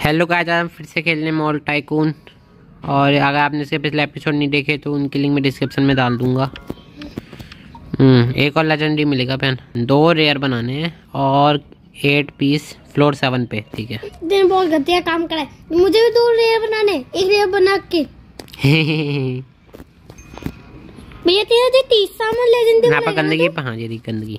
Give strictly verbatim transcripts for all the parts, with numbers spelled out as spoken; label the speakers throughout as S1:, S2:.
S1: Hello guys, आज हम फिर से खेलने मॉल टाइकून। और अगर आपने इसके पिछले एपिसोड नहीं देखे तो उनकी लिंक मैं डिस्क्रिप्शन में डाल दूंगा। हम्म एक और लेजेंडरी मिलेगा पेन। दो रेयर बनाने हैं और एट पीस फ्लोर सेवन पे। ठीक है,
S2: दिन बहुत घटिया काम करा है। मुझे भी दो रेयर बनाने, एक रेयर बना के भैया तेरा तीसरा में लेजेंडरी
S1: यहाँ पर गंदगी। हाँ जी, गंदगी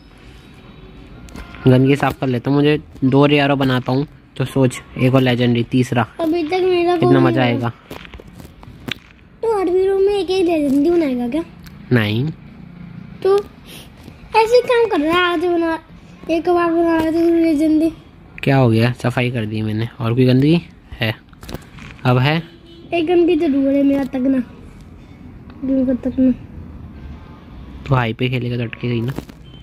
S1: गंदगी साफ कर लेता हूँ। मुझे दो रेयर बना पाऊँ तो सोच, एक और लेजेंडरी तीसरा।
S2: अभी तक मेरा
S1: कितना मजा आएगा।
S2: तो हर वीडियो में एक ही लेजेंडरी बनाएगा क्या?
S1: नहीं,
S2: तो ऐसे काम कर रहा है। आज बना एक बार बना रहा था लेजेंडरी।
S1: क्या हो गया? सफाई कर दी मैंने। और कोई गंदगी है? अब है
S2: एक गंदगी तो दूर है मेरा तकना, दूर का तकना।
S1: तो हाई पे खेलेगा तो अटके गई ना।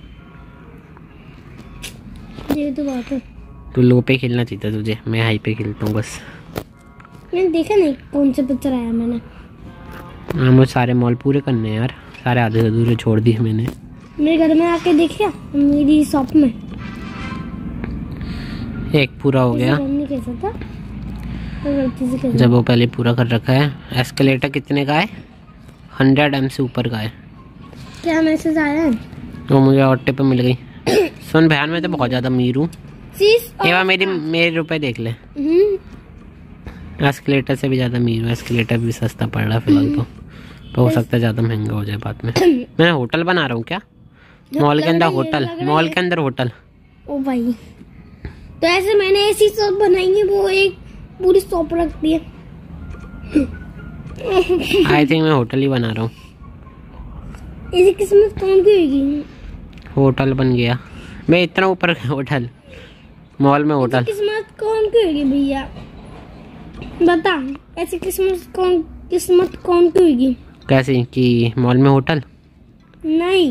S2: ये तो बात है।
S1: तू लो पे खेलना चाहिए था तुझे। मैं हाई पे खेलता हूँ बस।
S2: मैंने देखा नहीं कौन से पिक्चर आया मैंने।
S1: हाँ, मुझे सारे मॉल पूरे करने हैं यार। सारे आधे अधूरे छोड़ दिए मैंने।
S2: मेरे घर में आके देखिए, मेरी शॉप में
S1: एक पूरा हो गया।
S2: नहीं कह सकता तो गलती से कर
S1: जब वो पहले पूरा कर रखा है। एस्केलेटर कितने का है? हंड्रेड एम से ऊपर का है।
S2: क्या मैसेज आया है?
S1: तो मुझे ऑटे पे मिल गई। सुन बहन, मैं तो बहुत ज्यादा अमीर हूँ। एवा मेरी मेरे रुपए देख ले। एस्केलेटर से भी ज्यादा अमीर हूँ। एस्केलेटर भी सस्ता पड़ रहा है फिलहाल तो, तो हो सकता है ज्यादा महंगा हो जाए बाद में। मैं होटल बना रहा हूँ क्या? मॉल के अंदर होटल, मॉल के अंदर होटल।
S2: ओ भाई, तो ऐसे मैंने ऐसी शॉप बनाई है, वो एक पूरी शॉप रखती है।
S1: आई थिंक मैं होटल ही बना रहा हूँ।
S2: ऐसी किस्मत कौन की होगी?
S1: होटल बन गया। मैं इतना ऊपर होटल, मॉल में होटल।
S2: किस्मत कौन की होगी भैया, बता। ऐसी किस्मत कौन किस्मत कौन की होगी?
S1: कैसे कि मॉल में होटल?
S2: नहीं,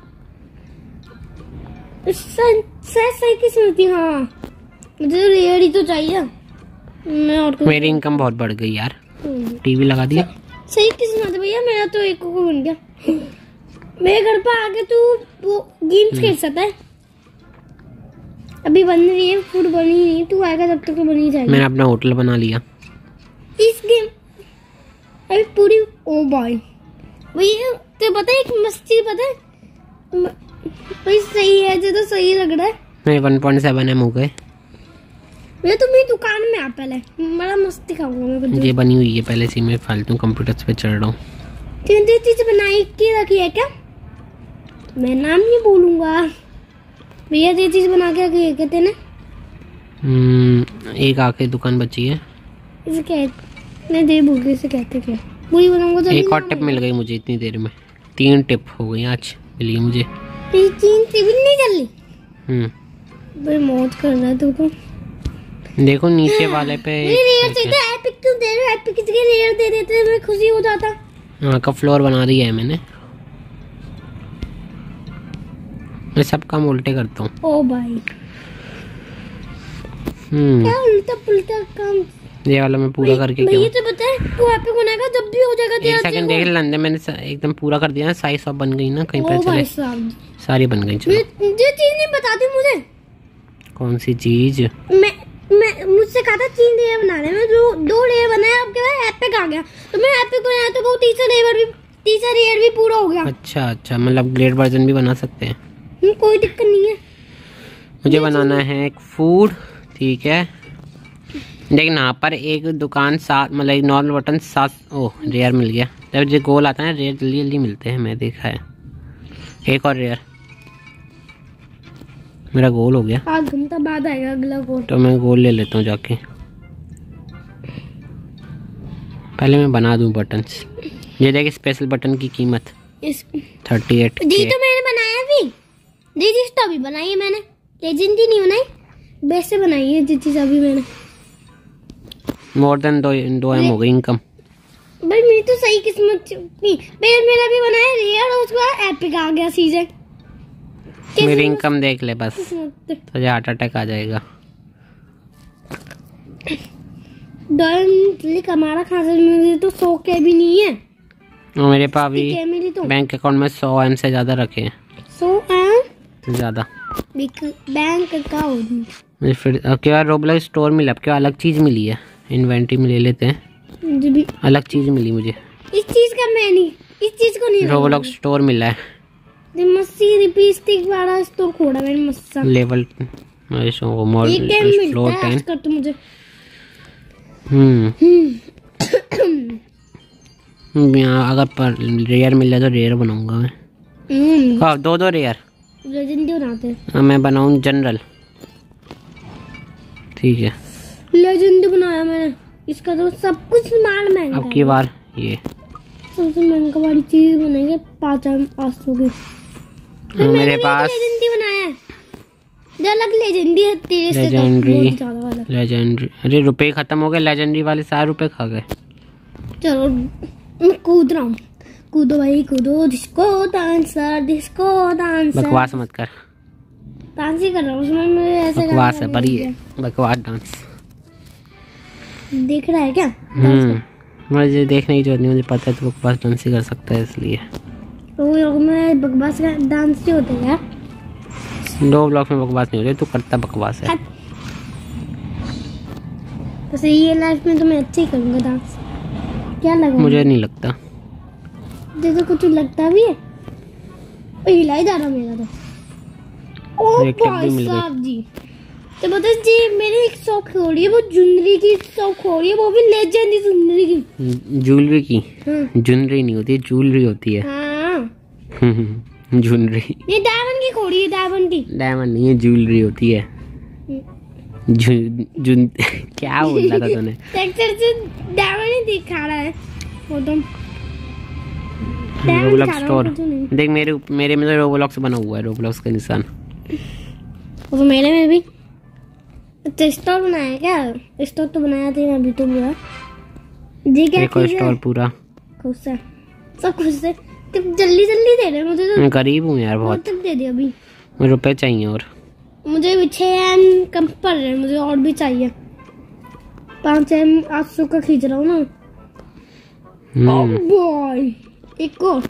S2: सही सही किस्मत थी। हाँ, मुझे रेयर ही तो चाहिए। मैं और
S1: मेरी इनकम बहुत बढ़ गई यार। टीवी लगा दिया।
S2: सही किस्मत है भैया, मेरा तो एक को बन गया। मेरे घर पर आके तू वो गेम्स खेल सकता है। अभी बन रही है, फूड बनी नहीं, तू आएगा जब तक तो बनी जाएगी।
S1: मैंने अपना होटल बना लिया।
S2: इस गेम अभी पूरी। ओ भाई भैया, तो पता है एक मस्ती पता है भाई, सही है जो तो सही लग रहा है।
S1: मेरे वन पॉइंट सेवन एम हो गए।
S2: भैया तुम मेरी दुकान में आ पहले, बड़ा मस्ती खाऊंगा मैं।
S1: ये बनी हुई है पहले से। मैं फालतू कंप्यूटर पे चढ़ रहा हूँ।
S2: तीन तीन चीज बनाई के रखी है क्या? मैं नाम नहीं बोलूंगा भैया। ये चीज बना के रखी है कहते ना।
S1: हम्म एक आके दुकान बची है।
S2: इसे कहते नहीं, दे भूल इसे कहते क्या? पूरी बनाऊंगा तो
S1: एक और टिप मिल गई मुझे इतनी देर में। तीन टिप हो गई आज मिली मुझे।
S2: तीन टिप नहीं चल रही।
S1: हम्म
S2: भाई मौत करना है तू तो।
S1: देखो नीचे वाले पे
S2: रेयर चाहिए। एपिक क्यों दे रहे हो? एपिक किसी के रेयर दे देते मैं खुशी हो जाता।
S1: हाँ, का फ्लोर बना दिया है मैंने। मैं सब काम उल्टे करता हूँ।
S2: ओ भाई,
S1: हम्म
S2: क्या उल्टा पुल्टा काम।
S1: ये वाला मैं पूरा करके
S2: भैया तो पता है तू एपिक बनाएगा जब भी हो जाएगा तेरा।
S1: एक सेकंड देख लेंदे, मैंने एकदम पूरा कर दिया ना। सारी सब बन गई ना, कहीं पे चले सारी बन गई। चलो,
S2: ये चीज नहीं बताती मुझे।
S1: कौन सी चीज?
S2: मैं मैं मुझसे कहा था तीन लेयर बनाने में, जो दो लेयर बनाया। अब क्या है, एपिक आ गया तो मैं एपिक बनाया तो वो तीसरा लेयर भी तीसरा लेयर भी पूरा हो गया।
S1: अच्छा अच्छा, मतलब ग्रेड वर्जन भी बना सकते हैं।
S2: कोई दिक्कत नहीं है।
S1: मुझे बनाना है एक फूड। ठीक है, लेकिन यहाँ पर एक दुकान सात, मतलब एक नॉर्मल बटन सात। ओह, रेयर मिल गया। जब जो गोल आता है रेयर जल्दी जल्दी मिलते हैं, मैं देखा है। एक और रेयर, मेरा गोल हो गया।
S2: आध घंटा बाद आएगा अगला गोल।
S1: तो मैं गोल ले लेता हूँ जाके। पहले मैं बना दूँ बटन्स। ये देख, स्पेशल बटन की कीमत
S2: इस
S1: थर्टी एट।
S2: जी तो मैंने बनाया अभी। जी जी तो अभी बनाई है मैंने, लेजेंडरी नहीं बनाई, वैसे बनाई है जी चीज अभी मैंने।
S1: मोर देन दो दो एम हो गई इनकम।
S2: भाई मेरी तो सही किस्मत थी। मेरा मेरा भी बनाया रेयर और उसके बाद एपिक आ गया सीजन।
S1: मेरी इनकम देख ले बस, तुझे हार्ट अटैक आ जाएगा।
S2: हमारा खासा मुझे तो सौ के भी नहीं है।
S1: और मेरे पास अभी
S2: तो
S1: बैंक अकाउंट में सौ एम से ज्यादा रखे हैं।
S2: सौ एम
S1: ज्यादा
S2: बैंक अकाउंट
S1: मुझे फिर अब क्या रोब्लॉक्स स्टोर मिला, अब क्या अलग चीज़ मिली है, इन्वेंटरी में ले लेते हैं।
S2: मुझे भी
S1: अलग चीज़ मिली मुझे,
S2: इस चीज का मैं नहीं, इस चीज को नहीं।
S1: रोब्लॉक्स स्टोर मिला है।
S2: मस्सी लिपस्टिक वाला स्टोर खोला मैंने मस्सा।
S1: लेवल मॉल
S2: एक टाइम
S1: फ्लोर
S2: मिलता है
S1: टेन।
S2: आजकल तो मुझे।
S1: हम्म यहाँ अगर पर रेयर मिल जाए तो रेयर बनाऊंगा मैं।
S2: हम्म
S1: हाँ दो दो रेयर
S2: लेजेंडरी बनाते हैं।
S1: हाँ, मैं बनाऊँ जनरल, ठीक है।
S2: लेजेंडरी बनाया मैंने, इसका तो सब कुछ माल महंगा
S1: अब
S2: है।
S1: की बार ये
S2: सबसे महंगा वाली चीज बनेंगे पाँच आठ सौ की।
S1: हाँ, मेरे पास
S2: लेजेंडरी बनाया है, जो अलग लेजेंडरी है तेरे से तो
S1: लेजेंडरी
S2: बहुत ज्यादा वाला।
S1: लेजेंडरी। अरे रुपए खत्म हो गए, लेजेंडरी वाले सारे रुपए खा गए।
S2: चलो मैं कूद रहा हूँ, कूदो भाई कूदो, डिस्को डांसर डिस्को डांसर।
S1: बकवास मत कर,
S2: डांस ही कर रहा हूँ उसमें, मुझे ऐसे
S1: बकवास है
S2: करना
S1: बड़ी
S2: नहीं
S1: है बकवास डांस।
S2: देख रहा है क्या?
S1: हम्म मुझे देखने की जरूरत नहीं, मुझे पता है तो बकवास डांस ही कर सकता है, इसलिए।
S2: तो लोग में बकवास का डांस ही होता है यार।
S1: दो ब्लॉक में बकवास नहीं हो रही, तू करता बकवास है।
S2: वैसे ये लाइफ में तो मैं अच्छे ही करूँगा डांस, क्या लगा
S1: मुझे नहीं लगता।
S2: जैसे कुछ लगता भी है। ओ, हिला ही जा रहा मेरा तो। ओ
S1: एक क्लिप
S2: भाई
S1: भी मिल गई।
S2: साहब जी, तो बता जी मेरी एक शौक हो रही है, वो जुनरी की शौक हो रही है, वो भी लेजेंडरी जुनरी की।
S1: ज्वेलरी की?
S2: हाँ
S1: ज्वेलरी नहीं होती, ज्वेलरी होती है।
S2: हाँ
S1: ज्वेलरी
S2: ये डायमंड की खोड़ी है, डायमंड की।
S1: डायमंड नहीं है, ज्वेलरी होती है। जु, जुन क्या बोल रहा था तूने?
S2: टेक्सचर से डायमंड ही दिखा रहा है वो तो। डायमंड
S1: रोब्लॉक्स
S2: दिखा रहा
S1: स्टोर
S2: हूँ, कुछ नहीं।
S1: देख, मेरे मेरे में तो रोब्लॉक्स बना हुआ है, रोब्लॉक्स का निशान।
S2: वो तो मेरे में भी। अच्छा स्टोर बनाया है क्या? स्टोर तो बनाया था अभी तो हुआ। जी क्या
S1: एक और
S2: चीज़ है?
S1: स्टोर पूरा।
S2: खुश है, सब खुश है। तो जल्दी जल्दी दे रहे मुझे तो।
S1: मैं गरीब हूँ यार बहुत,
S2: तक दे दिया अभी।
S1: मुझे रुपए चाहिए और।
S2: मुझे भी छः एम कम पड़ रहे हैं, मुझे और भी चाहिए। पाँच एम आठ सौ का खींच रहा हूँ ना।
S1: हम्म
S2: बॉय एक और।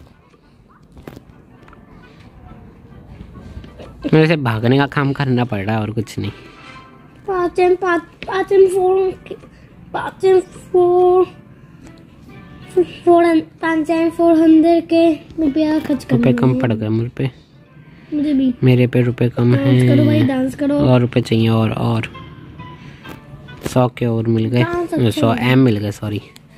S1: मेरे से भागने का काम करना पड़ रहा है और कुछ नहीं।
S2: पाँच एम पाँच पाँच एम फोर पाँच एम फोर फोर पाँच एम फोर हंड्रेड के रुपया खर्च कर।
S1: रुपए कम पड़ गए मुझ पे,
S2: मुझे भी।
S1: मेरे पे रुपए कम
S2: डांस करो भाई,
S1: हैं।
S2: डांस करो।
S1: और रुपए चाहिए और और सौ के और मिल
S2: डांस
S1: गए,
S2: अच्छा
S1: सौ एम मिल गए, सॉरी।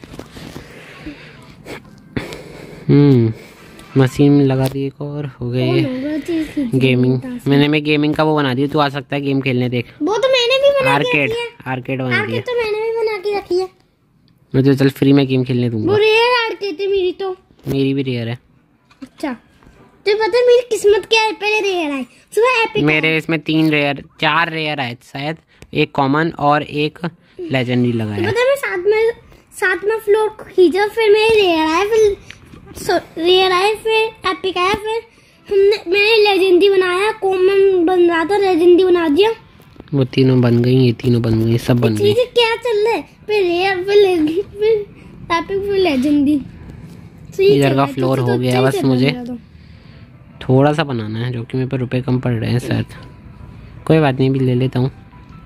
S1: हम्म मशीन में लगा दी एक और, हो गए
S2: कौन
S1: ये
S2: होगा चीज़ खींच रही है
S1: गेमिंग।
S2: डांस?
S1: मैंने मैं गेमिंग का वो बना दिया, तू आ सकता है गेम खेलने, देख।
S2: वो तो मैंने भी बना के
S1: आर्केड
S2: रखी है।
S1: आर्केड बना दिया।
S2: आर्केड तो मैंने भी बना के रखी है।
S1: मैं तो चल फ्री में गेम खेलने
S2: वो
S1: दूंगा।
S2: रेयर आर्केड थी मेरी तो।
S1: मेरी भी रेयर है।
S2: अच्छा तो पता है मेरी किस्मत क्या है? पहले रेयर आई, सुबह एपिक।
S1: मेरे इसमें तीन रेयर, चार रेयर आए शायद, एक कॉमन और एक लेजेंडरी
S2: तो
S1: लगाया।
S2: पता है मैं साथ में साथ में फ्लोर खींचा, फिर मेरे रेयर आया, फिर रेयर आए, फिर एपिक आया, फिर हमने मैंने लेजेंडरी बनाया, कॉमन बन रहा था, लेजेंडरी बना दिया।
S1: वो तीनों बन गई, ये तीनों बन गई, सब बन गई।
S2: चीजें क्या चल रहा है? फिर रेयर, फिर लेजेंडरी, फिर एपिक, फिर लेजेंडरी।
S1: इधर का फ्लोर हो गया, बस मुझे थोड़ा सा बनाना है, जो कि मेरे पे रुपए कम पड़ रहे हैं शायद। कोई बात नहीं, भी ले लेता हूँ।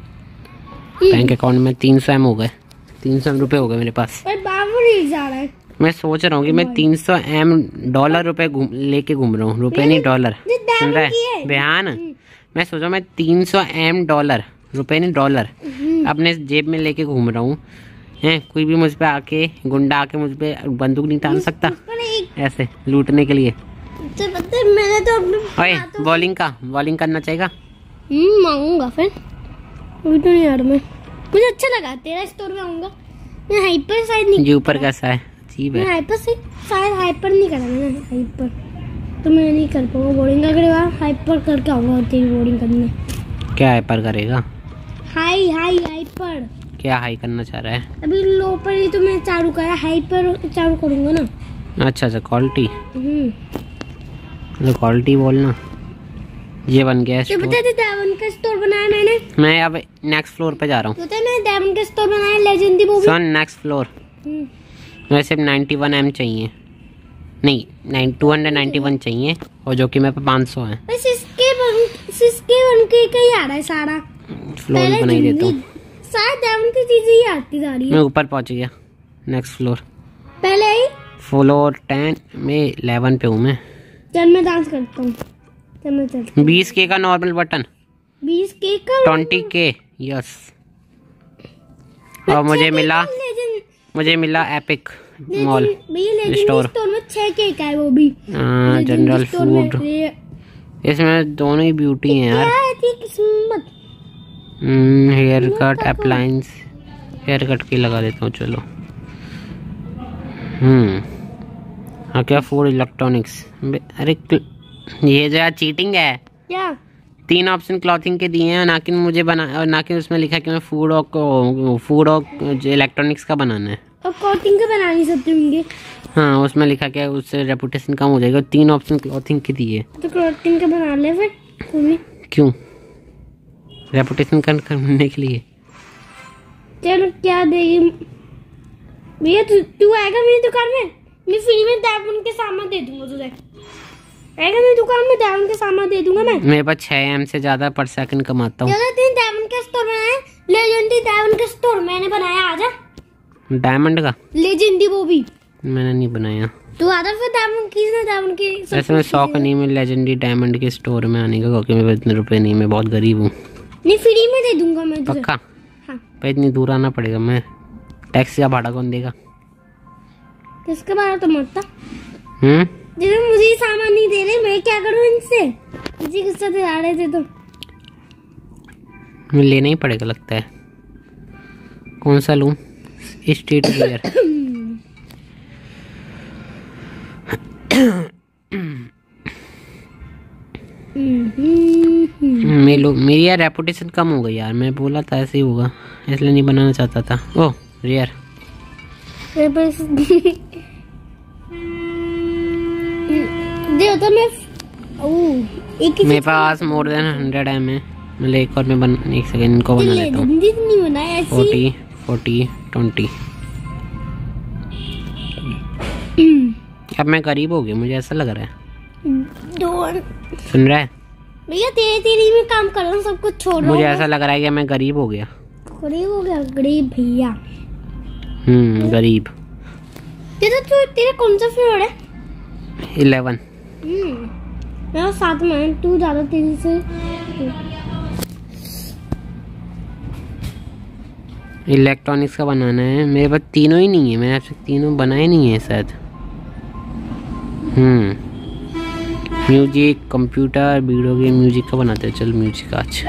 S1: बैंक अकाउंट में तीन सौ एम हो गए, तीन सौ रुपये हो गए मेरे पास।
S2: बाबू रील जा रहा है।
S1: मैं सोच रहा हूँ कि मैं तीन सौ एम डॉलर रुपए घूम लेके घूम रहा हूँ, रुपए नहीं डॉलर, सुन रहा है बेहान? मैं सोच रहा हूँ मैं तीन सौ एम डॉलर, रुपए नहीं डॉलर, अपने जेब में लेके घूम रहा हूँ। हैं कोई भी मुझ पे आके, गुंडा आके मुझ पे बंदूक नहीं तान सकता ऐसे लूटने के लिए।
S2: तो पता है मैंने तो अपने
S1: ओए बॉलिंग का बॉलिंग करना चाहिए।
S2: हम्म मांगूंगा फिर, अभी तो नहीं यार। मैं मुझे अच्छा लगा, तेरा स्टोर में आऊंगा मैं। हाइपर शायद नहीं,
S1: जी ऊपर कैसा है, अजीब
S2: मैं
S1: है।
S2: हाइपर से शायद हाइपर नहीं करा मैंने, हाइपर तो मैं नहीं कर पाऊंगा। बोर्डिंग अगले बार हाइपर करके आऊंगा तेरी बोर्डिंग करने।
S1: क्या हाइपर करेगा?
S2: High high hyper.
S1: क्या हाई करना चाह रहा है?
S2: अभी लो पर ही तो मैं चालू करा, हाइपर चालू करूंगा ना।
S1: अच्छा अच्छा क्वालिटी,
S2: हम्म
S1: तो क्वालिटी बोलना। ये बन गया
S2: तो
S1: स्टोर।
S2: पता है डायमंड का स्टोर बनाया मैंने।
S1: मैं अब नेक्स्ट फ्लोर पे जा रहा हूँ।
S2: पता है मैंने डायमंड का स्टोर बनाया, लेजेंडरी वो भी।
S1: सुन नेक्स्ट फ्लोर,
S2: हम्म,
S1: मुझे सिर्फ नाइन्टी वन एम चाहिए, नहीं nine two hundred ninety one चाहिए, और जो कि मेरे पे पाँच सौ है।
S2: बस इसके बन, इसके बन के कहीं आ रहा है सारा।
S1: फ्लोर भी बना ही देता हूँ।
S2: शायद डायमंड की चीजें ही आती जा रही है।
S1: मैं ऊपर पहुंच गया। Next floor.
S2: पहले ही
S1: फ्लोर टेन में इलेवन पे हूँ मैं।
S2: चल मैं डांस करता हूँ। चल मैं चल
S1: बीस के का नॉर्मल बटन।
S2: बीस के का
S1: ट्वेंटी के यस। और मुझे मिला मुझे मिला एपिक मॉल स्टोर
S2: में छह के का है वो भी।
S1: General food. इसमें दोनों ही ब्यूटी हैं यार।
S2: किस्मत।
S1: Haircut appliance. Haircut की लगा देता हूँ चलो। हम्म हाँ क्या फूड इलेक्ट्रॉनिक्स। अरे ये जो यार चीटिंग है।
S2: क्या
S1: तीन ऑप्शन क्लॉथिंग के दिए हैं, ना कि मुझे बना ना कि उसमें लिखा कि मैं फूड और फूड और इलेक्ट्रॉनिक्स का बनाना है।
S2: और क्लॉथिंग का बना नहीं सकते होंगे।
S1: हाँ उसमें लिखा क्या उससे रेपुटेशन कम हो जाएगा। तीन ऑप्शन क्लॉथिंग के दिए
S2: तो क्लॉथिंग का बना ले फिर तुम्हें।
S1: क्यों? रेपुटेशन कम करने के लिए।
S2: चलो क्या देगी भैया? तू तू आएगा मेरी दुकान में, मैं फ्री में डायमंड के सामान दे दूंगा तुझे। आएगा मेरी दुकान में डायमंड के सामान दे दूंगा मैं।
S1: मेरे पास छह एम से ज्यादा पर सेकंड कमाता हूँ।
S2: चलो तीन डायमंड का स्टोर बनाया। लेजेंडरी डायमंड का स्टोर मैंने बनाया। आजा।
S1: डायमंड का
S2: लेजेंडरी वो भी
S1: मैंने नहीं बनाया।
S2: तू आजा फिर डायमंड की ना डायमंड की।
S1: वैसे मैं शौक नहीं मैं लेजेंडरी डायमंड के स्टोर में आने का, क्योंकि मेरे पास इतने रुपए नहीं, मैं बहुत गरीब हूँ।
S2: नहीं फ्री में दे दूंगा मैं तुझे।
S1: पक्का?
S2: हाँ।
S1: पर इतनी दूर आना पड़ेगा। मैं टैक्सी का भाड़ा कौन देगा?
S2: किसका भाड़ा? तो मरता
S1: हम्म
S2: जैसे मुझे सामान नहीं दे रहे, मैं क्या करूँ इनसे? मुझे गुस्सा दिला रहे थे तो
S1: लेना ही पड़ेगा लगता है। कौन सा लूं? Street wear. मैं लो मेरी यार रेपुटेशन कम हो गई यार। मैं बोला था ऐसे ही होगा, इसलिए नहीं बनाना चाहता था। Oh rare.
S2: तो मैं एक
S1: मेरे पास मोर देन हंड्रेड एम है। मैं एक और में बन एक सेकंड इनको बना लेता हूँ।
S2: नहीं बनाया ऐसी।
S1: Forty forty twenty. अब मैं गरीब हो गया, मुझे ऐसा लग रहा है।
S2: दो
S1: सुन रहा है
S2: भैया? तेरे तेरे में काम कर रहा हूँ, सब कुछ छोड़ रहा हूँ।
S1: मुझे ऐसा लग रहा है कि मैं गरीब हो गया।
S2: गरीब हो गया? गरीब भैया।
S1: हम्म गरीब।
S2: तेरा तो तेरा कौन सा फ्लोर है?
S1: इलेवन।
S2: हम्म मेरा साथ में। तू ज्यादा तेजी से।
S1: इलेक्ट्रॉनिक्स का बनाना है। मेरे पास तीनों ही नहीं है। मैंने आपसे तीनों बनाए नहीं है शायद। Hmm music computer video game music का बनाते हैं। चल म्यूजिक आज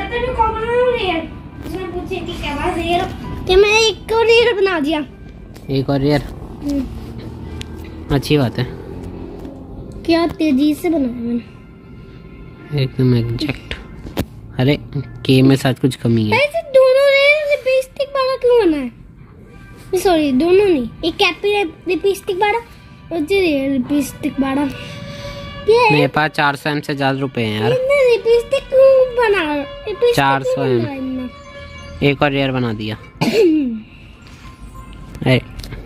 S2: क्या मैं एक और रेयर बना दिया।
S1: एक और रेयर अच्छी बात है।
S2: क्या तेजी से बनाया मैंने
S1: एकदम एग्जैक्ट। अरे के में साथ कुछ कमी है।
S2: ऐसे दोनों रेयर लिपस्टिक बड़ा क्यों बना है? सॉरी दोनों नहीं, एक कैपी लिपस्टिक बड़ा और रेयर लिपस्टिक बड़ा।
S1: मेरे पास चार सौ एम से ज्यादा रुपए हैं यार।
S2: लिपस्टिक क्यों बना?
S1: चार सौ एम। एक और रेयर बना दिया। अरे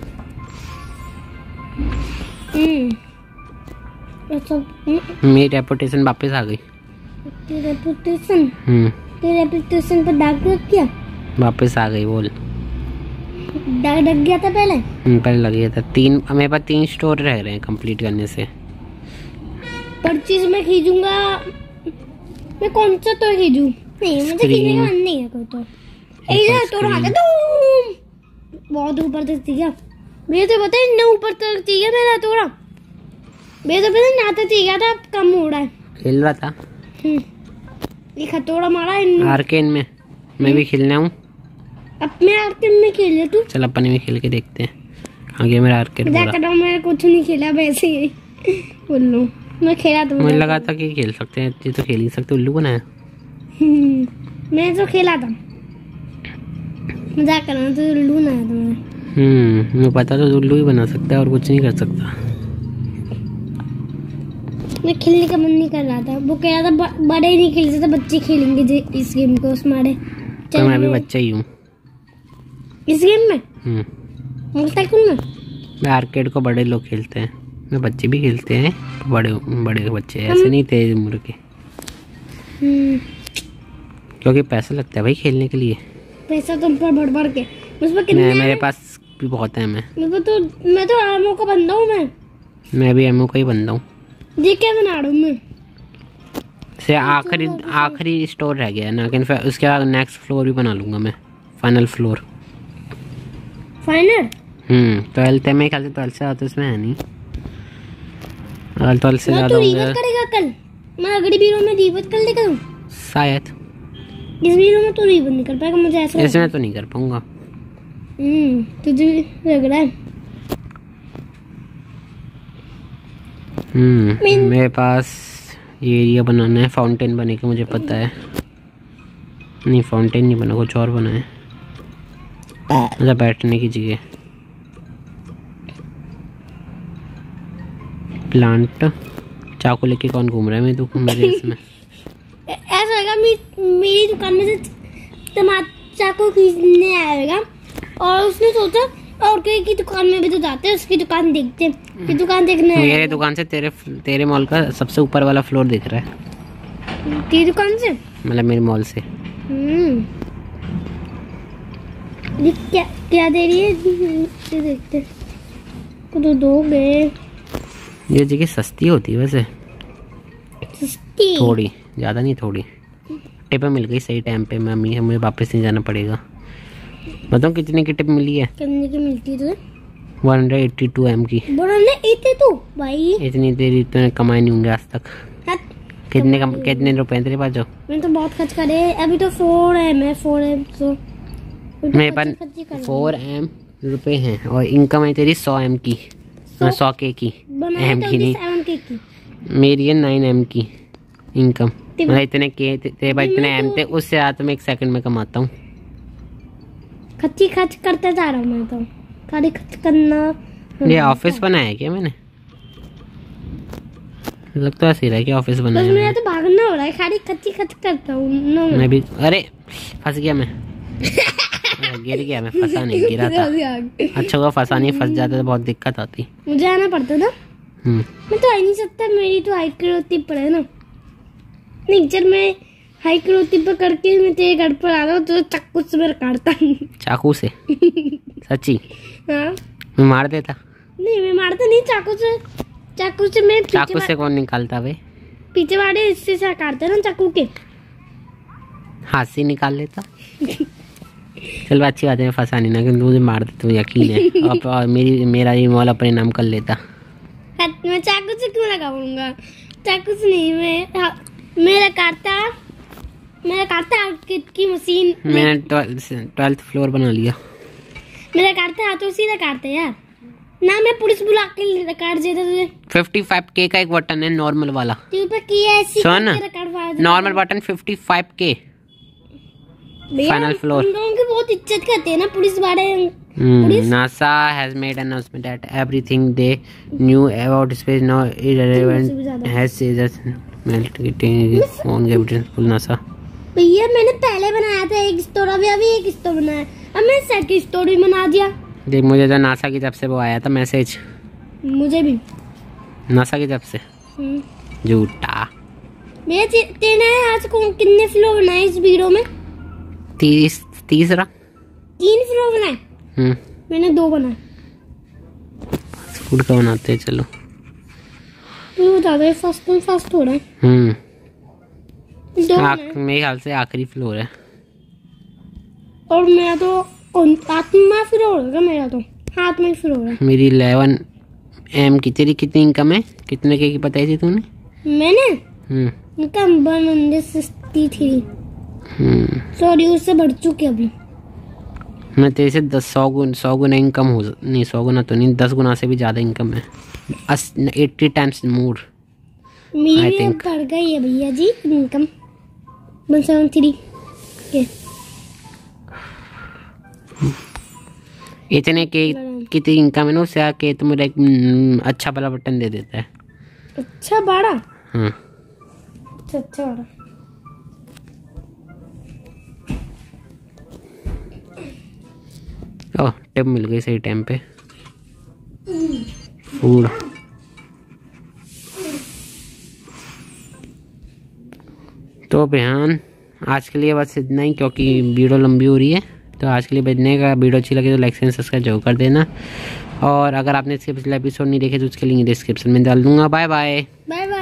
S1: मेरी रेपुटेशन वापस आ गई।
S2: तेरी रेपुटेशन
S1: हम्म
S2: तेरी रेपुटेशन पर दाग लग गया।
S1: वापस आ गई बोल।
S2: दाग लग गया था पहले।
S1: हम्म पहले लग गया था। तीन मेरे पास तीन स्टोर रह रहे हैं कंप्लीट करने से।
S2: परचेज में खींचूंगा मैं। कौन सा तो खींचूं? नहीं मुझे खींचने का मन नहीं है कोई। तो इधर तो रहा तुम बहुत ऊपर तक चाहिए। मेरे तो पता है ना ऊपर तक चाहिए मेरा तोड़ा। मेरे तो पता ना तो चाहिए था, अब कम हो रहा है।
S1: खेल रहा था।
S2: ये खतोड़ा मारा है
S1: आर्केन में। मैं भी खेलना हूँ।
S2: अब मैं आर्केन में खेल ले तू।
S1: चल अपन भी खेल के देखते हैं। आगे मेरा आर्केन पूरा।
S2: जाकर मैं कुछ नहीं खेला वैसे ही बोल लो। मैं खेला तो
S1: मुझे लगा था कि खेल सकते हैं। ये तो खेल ही सकते। उल्लू बनाया।
S2: मैं तो खेला था। मजाक कर रहा हूँ। तो उल्लू बनाया था मैंने।
S1: हम्म मैं पता तो उल्लू ही बना सकता है और कुछ नहीं कर सकता।
S2: मैं खेलने का मन नहीं कर रहा था। वो कह रहा था बड़े ही नहीं खेलते थे, बच्चे खेलेंगे इस गेम को। उसमारे
S1: तो मैं भी बच्चा ही हूँ
S2: इस गेम में।
S1: हम्म
S2: में
S1: मैं आर्केड को बड़े लोग खेलते हैं। मैं बच्चे भी खेलते हैं। बड़े बड़े बच्चे ऐसे नहीं तेज उम्र के। क्योंकि पैसा लगता है भाई खेलने के लिए।
S2: पैसा तुम पर बढ़ बढ़ के उस पर कितने
S1: मैं, मेरे पास भी बहुत है। मैं
S2: मेरे तो मैं तो एमओ का बंदा हूँ। मैं
S1: मैं भी एमओ का ही बंदा हूँ।
S2: ये क्या बना रहा हूँ मैं?
S1: से आखिरी आखिरी स्टोर रह गया है ना, लेकिन फिर उसके बाद नेक्स्ट फ्लोर भी बना लूँगा मैं, final floor.
S2: Final
S1: hmm twelfth है मेरे ख्याल से। ट्वेल्थ से तो इसमें है नहीं, अगर ट्वेल्थ से ज़्यादा होंगे
S2: करेगा कल। मैं अगली वीडियो में रिबूट कर लेगा हूँ
S1: शायद।
S2: इस वीडियो में तो रिबूट नहीं कर पाएगा मुझे ऐसा।
S1: इसमें तो नहीं कर पाऊंगा।
S2: हम्म तुझे लग रहा है।
S1: हम्म मेरे पास ये एरिया बनाना है, फाउंटेन बनेगा मुझे पता है। नहीं फाउंटेन नहीं बना, कुछ और बना है, मतलब बैठने की जगह। प्लांट। चाकू लेके कौन घूम रहा है मेरे दुकान मेरे इसमें?
S2: ऐसा लगा मेरी दुकान में से टमाटर चाकू खरीदने आएगा और उसने सोचा और कहीं की दुकान में भी तो जाते हैं, उसकी दुकान देखते हैं कि दुकान देखने।
S1: मेरे दुकान से तेरे तेरे मॉल का सबसे ऊपर वाला फ्लोर दिख रहा है।
S2: तेरी दुकान से
S1: मतलब मेरे मॉल से।
S2: हम्म ये क्या क्या दे रही है देखते को तो दो गए।
S1: ये जगह सस्ती होती है वैसे,
S2: सस्ती
S1: थोड़ी ज़्यादा नहीं, थोड़ी टिप मिल गई सही टाइम पे। मम्मी हमें वापस नहीं जाना पड़ेगा। बताओ कितने की टिप मिली है?
S2: कितने की मिलती है तुझे?
S1: One hundred eighty two M की।
S2: बड़ा ने इतने तो भाई
S1: इतनी देर इतने कमाए नहीं होंगे आज तक। कितने कम कितने रुपए तेरे पास? जो
S2: मैंने तो बहुत खर्च करे अभी तो फोर है मैं फोर है तो
S1: मेरे पास फोर एम रुपए हैं और इनकम है तेरी सौ एम की, सौ के की, एम की नहीं। मेरी है नाइन एम की इनकम। मतलब इतने के तेरे पास इतने एम थे, उससे ज़्यादा मैं एक सेकंड में कमाता हूँ।
S2: खर्ची खर्च करते जा रहा हूँ मैं तो, खाली खर्च करना।
S1: ये ऑफिस बनाया है क्या मैंने? लगता है ऐसे रहा है कि ऑफिस बनाया
S2: है। मेरा तो भागना हो रहा है, खाली खर्ची खर्च करता हूँ।
S1: मैं भी अरे फंस गया मैं। गिर गया मैं, फंसा नहीं, गिरा था। अच्छा हुआ फंसा नहीं, फंस जाता तो बहुत दिक्कत आती।
S2: मुझे आना पड़ता ना। मैं तो आ नहीं सकता, मेरी तो हाइट की पड़े ना। नहीं चल मैं हाइट की पर करके मैं तेरे घर पर आ रहा हूँ तो चाकू से मैं काटता हूँ। चाकू से? सच्ची? हाँ मैं मार देता। नहीं मैं मारता नहीं, चाकू से। चाकू से मैं चाकू से कौन निकालता भाई? पीछे वाले हिस्से से काटते ना चाकू के, हाथ से निकाल लेता। चल अच्छी बात है, मैं फंसा नहीं ना, क्योंकि मुझे मार देता हूँ यकीन है। और, और मेरी मेरा ये मॉल अपने नाम कर लेता। मैं चाकू से क्यों लगाऊंगा? चाकू से नहीं, मैं मेरा काटता मेरा काटता की मशीन। मैंने ट्वेल्थ फ्लोर बना लिया। मेरा काटता हाथों सीधा काटते यार ना, मैं पुलिस बुला के काट देता तुझे। फिफ्टी फाइव के का एक बटन है नॉर्मल वाला। सुन नॉर्मल बटन फिफ्टी फाइव के फाइनल फ्लोर। उनकी बहुत इज्जत करते हैं ना पुलिस वाले। NASA has made an announcement that everything they knew about space now irrelevant has seizures melting on gravitation NASA. भैया मैंने पहले बनाया था एक स्टोर, अभी अभी एक स्टोर बनाया, अब मैं सेकंड स्टोर भी बना दिया। देख मुझे तो नासा की तरफ से वो आया था मैसेज। मुझे भी नासा की तरफ से। झूठा। भैया तेने आज को कितने फ्लोर बनाए इस वीडियो में? तीस तीसरा। तीन फ्लोर बनाए? हम्म मैंने दो बनाए। फूड का बनाते हैं चलो। तू बता दे फर्स्ट में फर्स्ट हो रहा है। हम्म मेरे ख्याल से आखिरी फ्लोर है। और मैं तो आत्मा फ्लोर होगा मेरा तो, हाथ में फ्लोर है। मेरी इलेवन एम की। तेरी कितनी इनकम है? कितने के की बताई थी तूने? मैंने hmm income one hundred sixty three. Hmm sorry उससे बढ़ चुकी अभी। मैं तेरे से दस सौ गुना सौ गुना इनकम हो, नहीं सौ गुना तो नहीं, दस गुना से भी ज्यादा इनकम है। Eighty times more. मेरी बढ़ गई है भैया जी इनकम वन सेवन थ्री के। इतने के कितनी इनकम है ना उससे आके तो मेरा एक अच्छा वाला बटन दे देता है। अच्छा बड़ा? हाँ अच्छा अच्छा बड़ा। ओह टिप मिल गई सही टाइम पे। फूड तो बयान
S1: आज के लिए बस इतना ही, क्योंकि वीडियो लंबी हो रही है। तो आज के लिए बजने का, वीडियो अच्छी लगी तो लाइक एंड सब्सक्राइब जरूर कर देना। और अगर आपने इसके पिछले एपिसोड नहीं देखे तो उसके लिंक डिस्क्रिप्शन में डाल दूंगा। Bye bye.
S2: Bye bye.